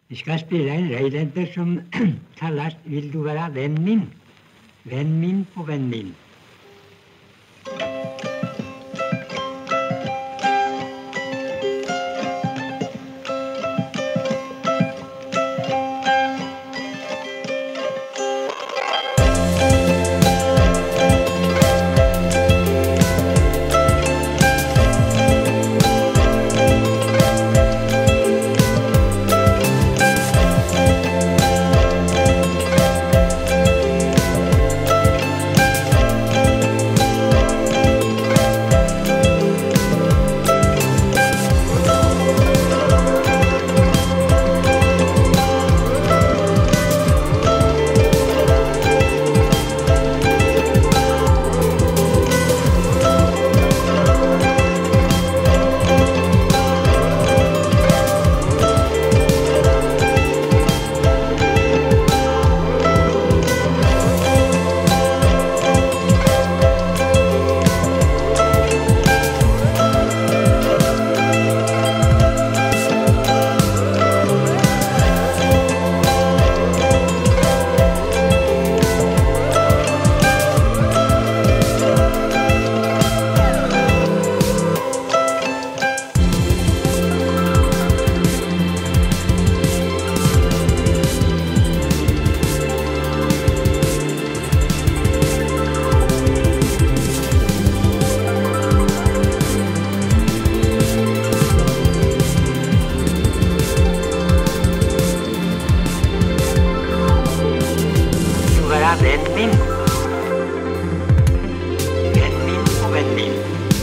Vi skal spille en røylenter som kalles 'Vil du være venn min'? Venn min på venn min. Venn min. Venn min på venn min.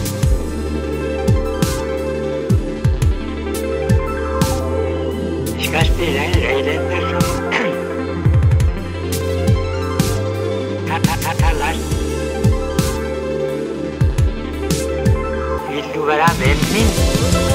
Vi skal spille en røylenter som kalles 'Vil du være venn min'?